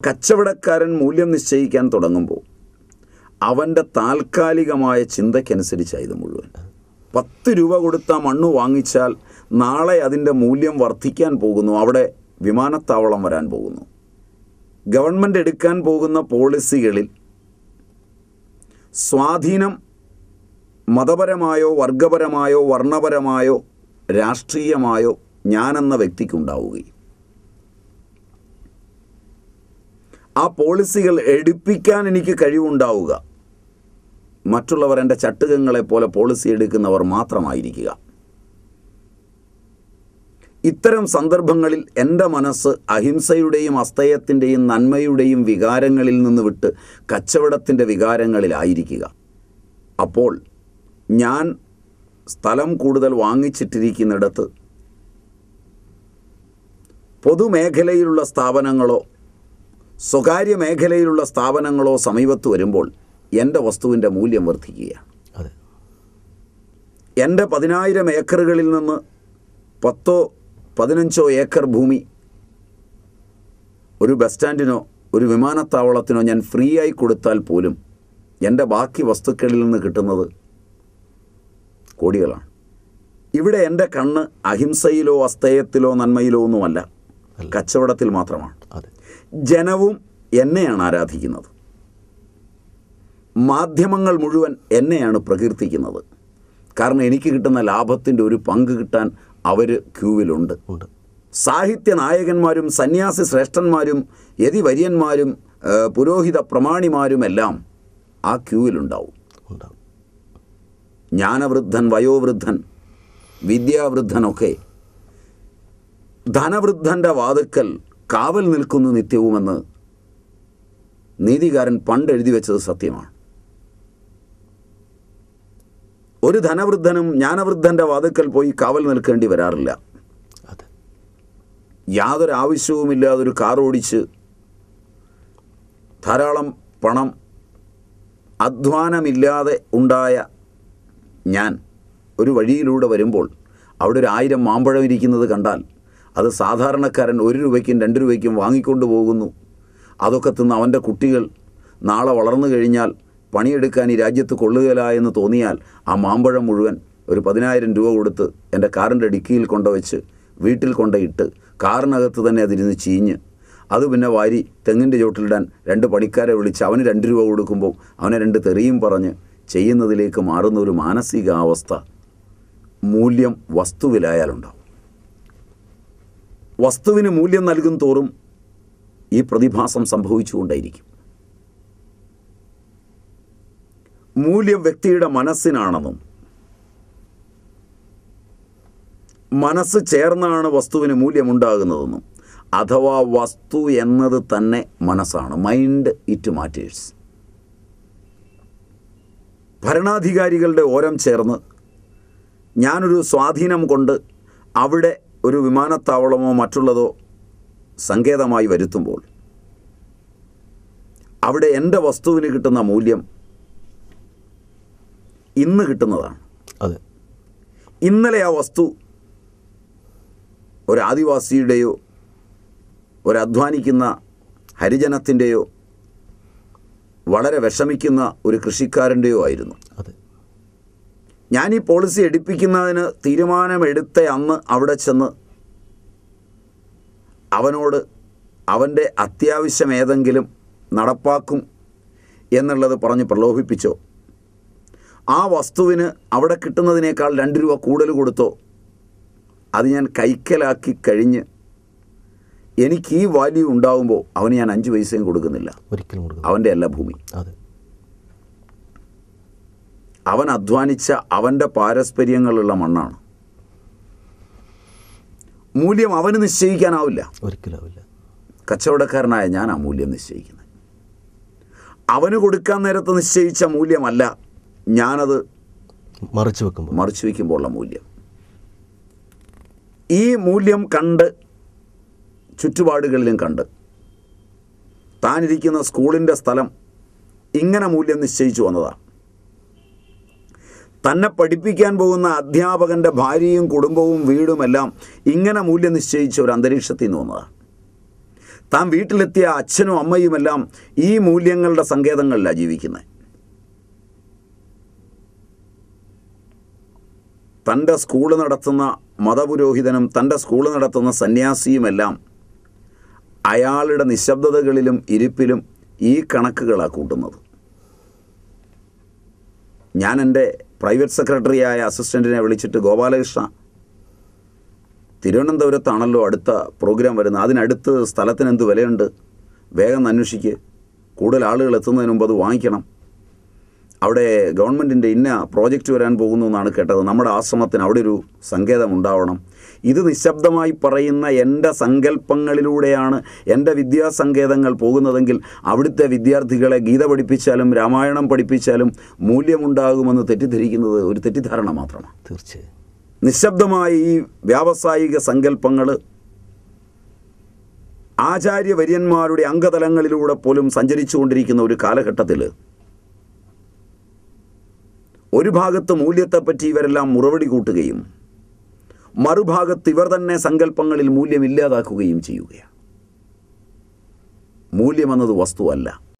കച്ചവടക്കാരൻ മൂല്യം നിശ്ചയിക്കാൻ തുടങ്ങുമ്പോൾ അവൻ്റെ താൽക്കാലികമായ ചിന്തയ്ക്കനുസരിച്ചായത് മുഴുവൻ. 10 രൂപ കൊടുത്ത മണ്ണ് വാങ്ങിച്ചാൽ നാളെ അതിൻ്റെ മൂല്യം വർദ്ധിക്കാൻ പോകുന്നു. അവിടെ വിമാനത്താവളം വരാൻ പോകുന്നു. ഗവൺമെൻറ് എടുക്കാൻ പോകുന്ന പോളിസികളിൽ സ്വാധീനം മതപരമായോ വർഗപരമായോ വർണ്ണപരമായോ രാഷ്ട്രീയമായോ ഞാനെന്ന വ്യക്തിക്കുണ്ടാവുകയും ആ പോളിസികൾ എടുപ്പിക്കാൻ എനിക്ക് കഴിവുണ്ടാവുക മറ്റുള്ളവർ എൻ്റെ ചട്ടുകങ്ങളെപ്പോലെ പോളിസി എടുക്കുന്നവർ മാത്രമായിരിക്കുക. ഇത്തരം സന്ദർഭങ്ങളിൽ എൻ്റെ മനസ്സ് അഹിംസയുടെയും അസ്തയത്തിൻ്റെയും നന്മയുടെയും വികാരങ്ങളിൽ നിന്ന് വിട്ട് കച്ചവടത്തിൻ്റെ വികാരങ്ങളിലായിരിക്കുക. അപ്പോൾ ഞാൻ സ്ഥലം കൂടുതൽ വാങ്ങിച്ചിട്ടിരിക്കുന്നിടത്ത് പൊതുമേഖലയിലുള്ള സ്ഥാപനങ്ങളോ സ്വകാര്യ മേഖലയിലുള്ള സ്ഥാപനങ്ങളോ സമീപത്ത് വരുമ്പോൾ എൻ്റെ വസ്തുവിൻ്റെ മൂല്യം വർദ്ധിക്കുകയാണ്. എൻ്റെ 10,000 ഏക്കറുകളിൽ നിന്ന് 10-15 ഏക്കർ ഭൂമി ഒരു ബസ് സ്റ്റാൻഡിനോ ഒരു വിമാനത്താവളത്തിനോ ഞാൻ ഫ്രീ ആയി കൊടുത്താൽ പോലും എൻ്റെ ബാക്കി വസ്തുക്കളിൽ നിന്ന് കിട്ടുന്നത് കോടികളാണ്. ഇവിടെ എൻ്റെ കണ്ണ് അഹിംസയിലോ അസ്തയത്തിലോ നന്മയിലോ ഒന്നുമല്ല, കച്ചവടത്തിൽ മാത്രമാണ്. ജനവും എന്നെയാണ് ആരാധിക്കുന്നത്. മാധ്യമങ്ങൾ മുഴുവൻ എന്നെയാണ് പ്രകീർത്തിക്കുന്നത്. കാരണം എനിക്ക് കിട്ടുന്ന ലാഭത്തിൻ്റെ ഒരു പങ്ക് കിട്ടാൻ അവർ ക്യൂവിലുണ്ട്. സാഹിത്യ നായകന്മാരും സന്യാസി ശ്രേഷ്ഠന്മാരും യതിവര്യന്മാരും പുരോഹിത പ്രമാണിമാരുമെല്ലാം ആ ക്യൂവിലുണ്ടാവും. ജ്ഞാനവൃദ്ധൻ, വയോവൃദ്ധൻ, വിദ്യാവൃദ്ധനൊക്കെ ധനവൃദ്ധൻ്റെ വാതുക്കൽ കാവൽ നിൽക്കുന്നു നിത്യവുമെന്ന് നീതികാരൻ പണ്ട് എഴുതി വെച്ചത് സത്യമാണ്. ഒരു ധനവൃദ്ധനും ജ്ഞാനവൃദ്ധൻ്റെ വാതുക്കൽ പോയി കാവൽ നിൽക്കേണ്ടി വരാറില്ല. യാതൊരു ആവശ്യവുമില്ലാതൊരു കാർ ഓടിച്ച് ധാരാളം പണം അധ്വാനമില്ലാതെ ഉണ്ടായ ഞാൻ ഒരു വഴിയിലൂടെ വരുമ്പോൾ അവിടെ ഒരു 1000 മാമ്പഴം ഇരിക്കുന്നത് കണ്ടാൽ അത് സാധാരണക്കാരൻ 1 രൂപയ്ക്കും 2 രൂപയ്ക്കും വാങ്ങിക്കൊണ്ട് പോകുന്നു. അതൊക്കെ തിന്ന് അവൻ്റെ കുട്ടികൾ നാളെ വളർന്നു കഴിഞ്ഞാൽ പണിയെടുക്കാൻ ഈ രാജ്യത്ത് കൊള്ളുകയില്ല എന്ന് തോന്നിയാൽ ആ മാമ്പഴം മുഴുവൻ ഒരു 10,000 രൂപ കൊടുത്ത് എൻ്റെ കാറിൻ്റെ ഡിക്കിയിൽ കൊണ്ടുവച്ച് വീട്ടിൽ കൊണ്ടുപോയിട്ട് കാറിനകത്ത് തന്നെ അതിരുന്ന് ചീഞ്ഞ് അത് പിന്നെ വാരി തെങ്ങിൻ്റെ ചോട്ടിലിടാൻ 2 പണിക്കാരെ വിളിച്ച് അവന് 2 രൂപ കൊടുക്കുമ്പോൾ അവനെ 2 തെറിയും പറഞ്ഞ് ചെയ്യുന്നതിലേക്ക് മാറുന്ന ഒരു മാനസികാവസ്ഥ മൂല്യം വസ്തുവിലായാലുണ്ടാവും. വസ്തുവിന് മൂല്യം നൽകും തോറും ഈ പ്രതിഭാസം സംഭവിച്ചുകൊണ്ടേയിരിക്കും. മൂല്യം വ്യക്തിയുടെ മനസ്സിനാണെന്നും മനസ്സ് ചേർന്നാണ് വസ്തുവിന് മൂല്യമുണ്ടാകുന്നതെന്നും അഥവാ വസ്തു എന്നത് തന്നെ മനസ്സാണ്. Mind it matters. ഭരണാധികാരികളുടെ ഓരം ചേർന്ന് ഞാനൊരു സ്വാധീനം കൊണ്ട് അവിടെ ഒരു വിമാനത്താവളമോ മറ്റുള്ളതോ സങ്കേതമായി വരുത്തുമ്പോൾ അവിടെ എൻ്റെ വസ്തുവിന് കിട്ടുന്ന മൂല്യം ഇന്ന് കിട്ടുന്നതാണ്. ഇന്നലെ ആ വസ്തു ഒരു ആദിവാസിയുടെയോ ഒരു അധ്വാനിക്കുന്ന ഹരിജനത്തിൻ്റെയോ വളരെ വിഷമിക്കുന്ന ഒരു കൃഷിക്കാരൻ്റെയോ ആയിരുന്നു. ഞാൻ ഈ പോളിസി എടുപ്പിക്കുന്നതിന് തീരുമാനമെടുത്ത അന്ന് അവിടെ ചെന്ന് അവനോട് അവൻ്റെ അത്യാവശ്യം ഏതെങ്കിലും നടപ്പാക്കും എന്നുള്ളത് പറഞ്ഞ് പ്രലോഭിപ്പിച്ചോ ആ വസ്തുവിന് അവിടെ കിട്ടുന്നതിനേക്കാൾ 2 രൂപ കൂടുതൽ കൊടുത്തോ അത് ഞാൻ കൈക്കലാക്കി കഴിഞ്ഞ് എനിക്ക് ഈ വാല്യൂ ഉണ്ടാകുമ്പോൾ അവന് ഞാൻ 5 പൈസയും കൊടുക്കുന്നില്ല. അവൻ്റെ അല്ല ഭൂമി. അവൻ അധ്വാനിച്ച അവൻ്റെ പാരസ്പര്യങ്ങളുള്ള മണ്ണാണ്. മൂല്യം അവന് നിശ്ചയിക്കാനാവില്ല, ഒരിക്കലാവില്ല. കച്ചവടക്കാരനായ ഞാൻ ആ മൂല്യം നിശ്ചയിക്കുന്നത്. അവന് കൊടുക്കാൻ നേരത്ത് നിശ്ചയിച്ച മൂല്യമല്ല ഞാനത് മറിച്ചു വയ്ക്കുമ്പോഴുള്ള മൂല്യം. ഈ മൂല്യം കണ്ട് ചുറ്റുപാടുകളിലും കണ്ട് താനിരിക്കുന്ന സ്കൂളിൻ്റെ സ്ഥലം ഇങ്ങനെ മൂല്യം നിശ്ചയിച്ചു വന്നതാണ്. തന്നെ പഠിപ്പിക്കാൻ പോകുന്ന അധ്യാപകൻ്റെ ഭാര്യയും കുടുംബവും വീടുമെല്ലാം ഇങ്ങനെ മൂല്യം നിശ്ചയിച്ച ഒരു അന്തരീക്ഷത്തിൽ നിന്ന് വന്നതാണ്. താൻ വീട്ടിലെത്തിയ അച്ഛനും അമ്മയുമെല്ലാം ഈ മൂല്യങ്ങളുടെ സങ്കേതങ്ങളിലാണ് ജീവിക്കുന്നത്. തൻ്റെ സ്കൂള് നടത്തുന്ന മതപുരോഹിതനും തൻ്റെ സ്കൂള് നടത്തുന്ന സന്യാസിയുമെല്ലാം അയാളുടെ നിശബ്ദതകളിലും ഇരിപ്പിലും ഈ കണക്കുകളാണ് കൂട്ടുന്നത്. ഞാൻ എൻ്റെ പ്രൈവറ്റ് സെക്രട്ടറിയായ അസിസ്റ്റൻറ്റിനെ വിളിച്ചിട്ട്, ഗോപാലകൃഷ്ണ, തിരുവനന്തപുരത്താണല്ലോ അടുത്ത പ്രോഗ്രാം വരുന്നത്, അതിനടുത്ത് സ്ഥലത്തിന് എന്ത് വിലയുണ്ട്, വേഗം അന്വേഷിക്ക്, കൂടുതൽ ആളുകൾ എത്തുന്നതിന് മുമ്പ് അത് വാങ്ങിക്കണം, അവിടെ ഗവൺമെൻറ്റിൻ്റെ ഇന്ന പ്രോജക്റ്റ് വരാൻ പോകുന്നു എന്നാണ് കേട്ടത്, നമ്മുടെ ആശ്രമത്തിന് അവിടെ ഒരു സങ്കേതം ഉണ്ടാവണം. ഇത് നിശബ്ദമായി പറയുന്ന എൻ്റെ സങ്കല്പങ്ങളിലൂടെയാണ് എൻ്റെ വിദ്യാസങ്കേതങ്ങൾ പോകുന്നതെങ്കിൽ അവിടുത്തെ വിദ്യാർത്ഥികളെ ഗീത പഠിപ്പിച്ചാലും രാമായണം പഠിപ്പിച്ചാലും മൂല്യമുണ്ടാകുമെന്ന് തെറ്റിദ്ധരിക്കുന്നത് ഒരു തെറ്റിദ്ധാരണ മാത്രമാണ്. തീർച്ചയായും നിശബ്ദമായ ഈ വ്യാവസായിക സങ്കല്പങ്ങൾ ആചാര്യവര്യന്മാരുടെ അംഗതലങ്ങളിലൂടെ പോലും സഞ്ചരിച്ചു കൊണ്ടിരിക്കുന്ന ഒരു കാലഘട്ടത്തിൽ ഒരു ഭാഗത്ത് മൂല്യത്തെപ്പറ്റി ഇവരെല്ലാം മുറവിടി കൂട്ടുകയും മറുഭാഗത്ത് ഇവർ തന്നെ സങ്കല്പങ്ങളിൽ മൂല്യമില്ലാതാക്കുകയും ചെയ്യുകയാണ്. മൂല്യമെന്നത് വസ്തുവല്ല.